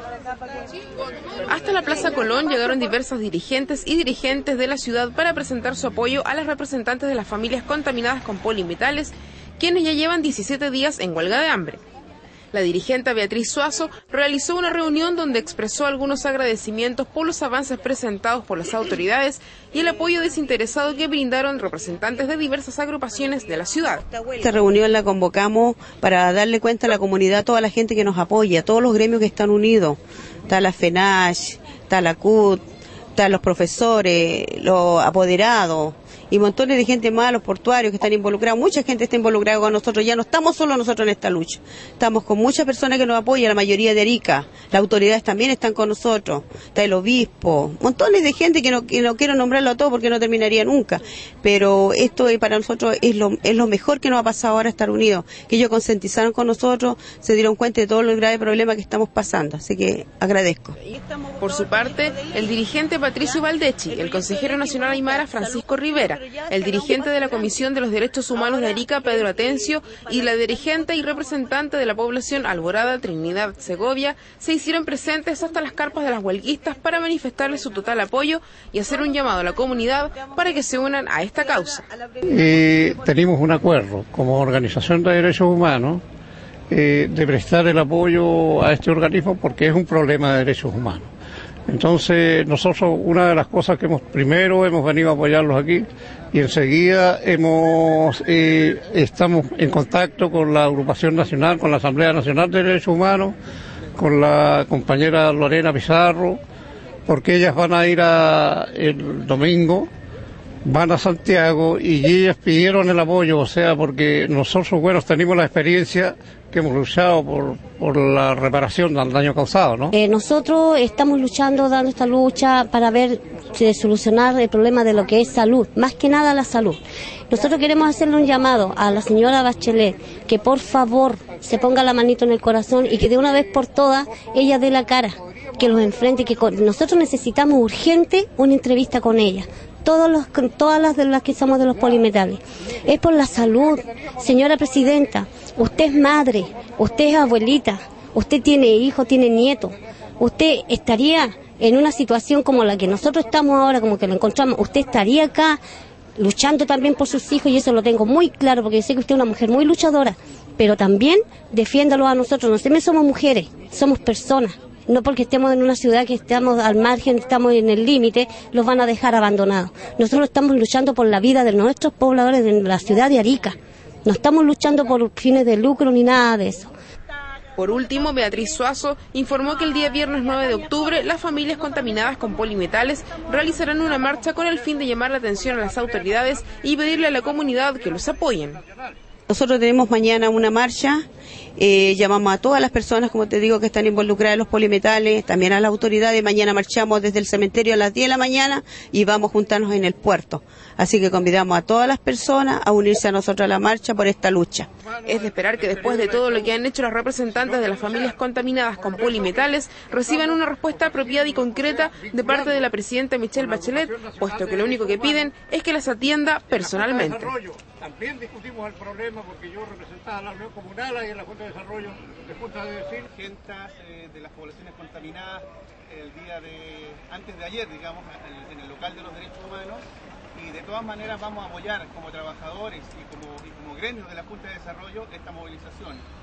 Hasta la Plaza Colón llegaron diversas dirigentes y dirigentes de la ciudad para presentar su apoyo a las representantes de las familias contaminadas con polimetales, quienes ya llevan 17 días en huelga de hambre. La dirigente Beatriz Suazo realizó una reunión donde expresó algunos agradecimientos por los avances presentados por las autoridades y el apoyo desinteresado que brindaron representantes de diversas agrupaciones de la ciudad. Esta reunión la convocamos para darle cuenta a la comunidad, a toda la gente que nos apoya, a todos los gremios que están unidos. Está la FENACH, está la CUT, están los profesores, los apoderados y montones de gente más, los portuarios que están involucrados. Mucha gente está involucrada con nosotros, ya no estamos solos nosotros en esta lucha. Estamos con muchas personas que nos apoyan, la mayoría de Arica. Las autoridades también están con nosotros. Está el obispo, montones de gente que no quiero nombrarlo a todos porque no terminaría nunca. Pero esto para nosotros es lo mejor que nos ha pasado ahora, estar unidos. Que ellos concientizaron con nosotros, se dieron cuenta de todos los graves problemas que estamos pasando. Así que agradezco. Por su parte, el dirigente Patricio Valdechi, el consejero nacional aymara Francisco Rivera, el dirigente de la Comisión de los Derechos Humanos de Arica, Pedro Atencio, y la dirigente y representante de la población Alborada, Trinidad Segovia, se hicieron presentes hasta las carpas de las huelguistas para manifestarles su total apoyo y hacer un llamado a la comunidad para que se unan a esta causa. Tenemos un acuerdo como organización de derechos humanos de prestar el apoyo a este organismo porque es un problema de derechos humanos. Entonces nosotros una de las cosas que primero hemos venido a apoyarlos aquí y enseguida estamos en contacto con la agrupación nacional, con la Asamblea Nacional de Derechos Humanos, con la compañera Lorena Pizarro, porque ellas van a ir el domingo, van a Santiago y ellas pidieron el apoyo, o sea, porque nosotros, bueno, tenemos la experiencia que hemos luchado por la reparación del daño causado, ¿no? Nosotros estamos luchando, dando esta lucha para ver solucionar el problema de lo que es salud, más que nada la salud. Nosotros queremos hacerle un llamado a la señora Bachelet, que por favor se ponga la manito en el corazón y que de una vez por todas ella dé la cara, que los enfrente, que nosotros necesitamos urgente una entrevista con ella. Todas las de las que somos de los polimetales. Es por la salud. Señora presidenta, usted es madre, usted es abuelita, usted tiene hijos, tiene nietos. Usted estaría en una situación como la que nosotros estamos ahora, como que lo encontramos, usted estaría acá luchando también por sus hijos, y eso lo tengo muy claro, porque yo sé que usted es una mujer muy luchadora, pero también defiéndalo a nosotros. Nosotros somos mujeres, somos personas. No porque estemos en una ciudad que estamos al margen, estamos en el límite, los van a dejar abandonados. Nosotros estamos luchando por la vida de nuestros pobladores de la ciudad de Arica. No estamos luchando por fines de lucro ni nada de eso. Por último, Beatriz Suazo informó que el día viernes 9 de octubre las familias contaminadas con polimetales realizarán una marcha con el fin de llamar la atención a las autoridades y pedirle a la comunidad que los apoyen. Nosotros tenemos mañana una marcha, llamamos a todas las personas, como te digo, que están involucradas en los polimetales, también a las autoridades. Mañana marchamos desde el cementerio a las 10 de la mañana y vamos a juntarnos en el puerto. Así que convidamos a todas las personas a unirse a nosotros a la marcha por esta lucha. Es de esperar que después de todo lo que han hecho los representantes de las familias contaminadas con polimetales reciban una respuesta apropiada y concreta de parte de la presidenta Michelle Bachelet, puesto que lo único que piden es que las atienda personalmente. También discutimos el problema porque yo representaba a la Unión Comunal y en la Junta de Desarrollo de Junta de decir de las poblaciones contaminadas antes de ayer, digamos, en el local de los derechos humanos, y de todas maneras vamos a apoyar como trabajadores y como gremios de la Junta de Desarrollo esta movilización.